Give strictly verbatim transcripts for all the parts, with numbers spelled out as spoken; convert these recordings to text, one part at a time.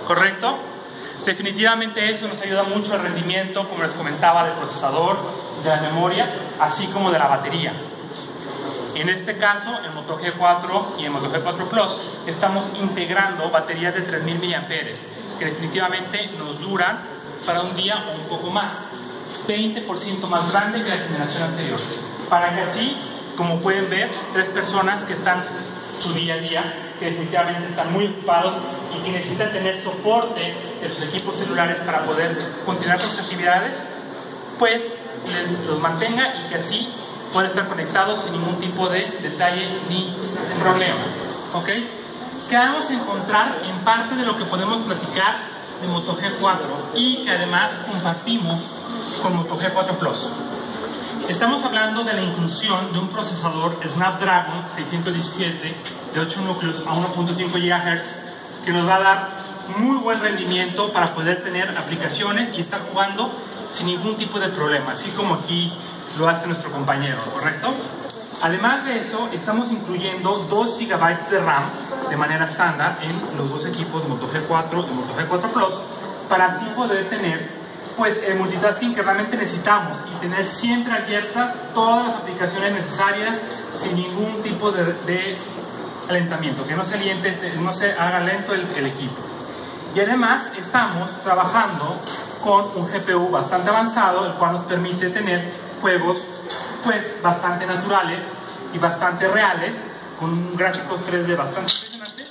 ¿correcto? Definitivamente eso nos ayuda mucho al rendimiento, como les comentaba, del procesador, de la memoria, así como de la batería. En este caso, en Moto G cuatro y en Moto G cuatro Plus, estamos integrando baterías de tres mil miliamperios hora, que definitivamente nos duran para un día o un poco más, veinte por ciento más grande que la generación anterior, para que así, como pueden ver, tres personas que están su día a día, que definitivamente están muy ocupados y que necesitan tener soporte de sus equipos celulares para poder continuar con sus actividades, pues les, los mantenga y que así puedan estar conectados sin ningún tipo de detalle ni problema. ¿Ok? ¿Qué vamos a encontrar en parte de lo que podemos platicar de Moto G cuatro y que además compartimos con Moto G cuatro Plus? Estamos hablando de la inclusión de un procesador Snapdragon seiscientos diecisiete de ocho núcleos a uno punto cinco gigahercios que nos va a dar muy buen rendimiento para poder tener aplicaciones y estar jugando sin ningún tipo de problema, así como aquí lo hace nuestro compañero, ¿correcto? Además de eso, estamos incluyendo dos gigabytes de RAM de manera estándar en los dos equipos Moto G cuatro y Moto G cuatro Plus para así poder tener pues el multitasking que realmente necesitamos y tener siempre abiertas todas las aplicaciones necesarias sin ningún tipo de, de alentamiento, que no se, aliente, no se haga lento el, el equipo. Y además estamos trabajando con un G P U bastante avanzado, el cual nos permite tener juegos pues bastante naturales y bastante reales, con gráficos tres D bastante impresionante,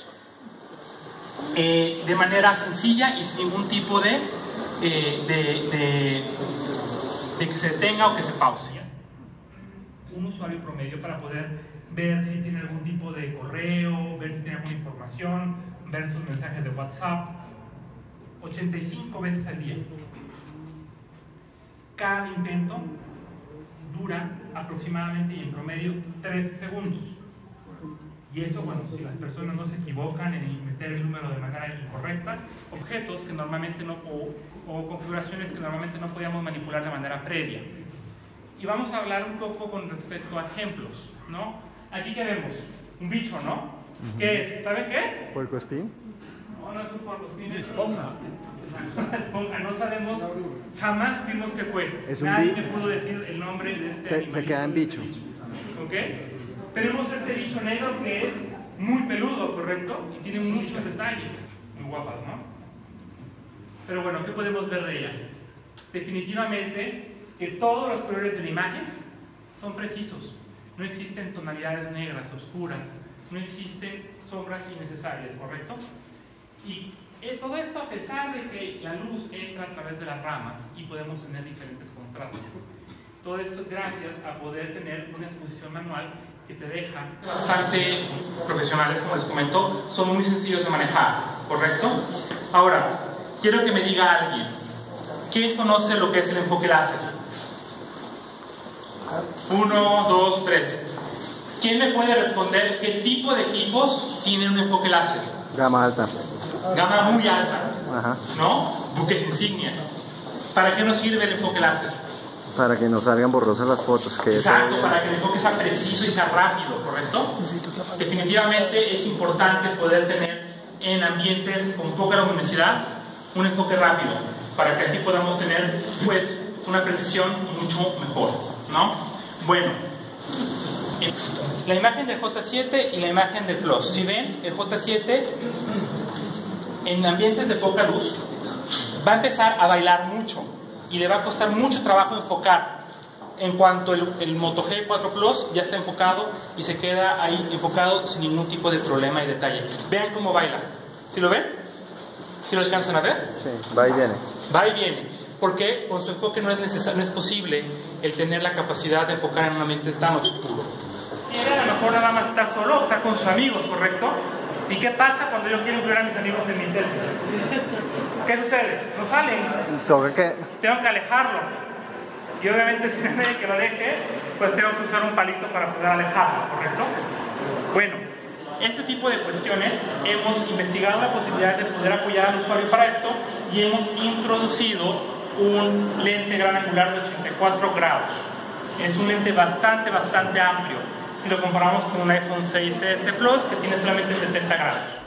eh, de manera sencilla y sin ningún tipo de Eh, de, de, de que se detenga o que se pause. Un usuario promedio para poder ver si tiene algún tipo de correo, ver si tiene alguna información, ver sus mensajes de WhatsApp, ochenta y cinco veces al día. Cada intento dura aproximadamente y en promedio tres segundos. Y eso, bueno, si las personas no se equivocan en meter el número de manera incorrecta, objetos que normalmente no, o, o configuraciones que normalmente no podíamos manipular de manera previa. Y vamos a hablar un poco con respecto a ejemplos, ¿no? Aquí que vemos, un bicho, ¿no? Uh-huh. ¿Qué es? ¿Saben qué es? ¿Puercoespín? No, no es un puercoespín, es esponja. Es una esponja, no sabemos, jamás vimos qué fue. Es un Nadie me pudo decir el nombre de este animal. Se queda en bicho. ¿Ok? Tenemos este bicho negro que es muy peludo, ¿correcto? Y tiene muchos detalles, muy guapas, ¿no? Pero bueno, ¿qué podemos ver de ellas? Definitivamente que todos los colores de la imagen son precisos. No existen tonalidades negras, oscuras, no existen sombras innecesarias, ¿correcto? Y todo esto a pesar de que la luz entra a través de las ramas y podemos tener diferentes contrastes. Todo esto es gracias a poder tener una exposición manual que te deja bastante profesionales, como les comento, son muy sencillos de manejar, ¿correcto? Ahora, quiero que me diga alguien, ¿quién conoce lo que es el enfoque láser? Uno, dos, tres. ¿Quién me puede responder qué tipo de equipos tienen un enfoque láser? Gama alta. Gama muy alta. Ajá. ¿No? Buques insignia. ¿Para qué nos sirve el enfoque láser? Para que no salgan borrosas las fotos. Que Exacto, sea... para que el enfoque sea preciso y sea rápido, ¿correcto? Definitivamente es importante poder tener en ambientes con poca luminosidad un enfoque rápido, para que así podamos tener pues una precisión mucho mejor, ¿no? Bueno, la imagen del J siete y la imagen del Plus. Si ven, el J siete en ambientes de poca luz va a empezar a bailar mucho y le va a costar mucho trabajo enfocar. En cuanto el, el Moto G cuatro Plus ya está enfocado y se queda ahí enfocado sin ningún tipo de problema y detalle. Vean cómo baila. ¿Sí lo ven? ¿Sí lo alcanzan a ver? Sí, va y viene. Va y viene. Porque con su enfoque no es necesario, no es posible el tener la capacidad de enfocar en un ambiente tan oscuro. Y a lo mejor nada más estar solo o estar con sus amigos, ¿correcto? ¿Y qué pasa cuando yo quiero incluir a mis amigos en mis selfies? ¿Qué sucede? No salen. Toca que... Tengo que alejarlo. Y obviamente si me pide que lo aleje, pues tengo que usar un palito para poder alejarlo, ¿correcto? Bueno, este tipo de cuestiones hemos investigado la posibilidad de poder apoyar al usuario para esto y hemos introducido un lente gran angular de ochenta y cuatro grados. Es un lente bastante, bastante amplio. Si lo comparamos con un iPhone seis S Plus que tiene solamente setenta grados.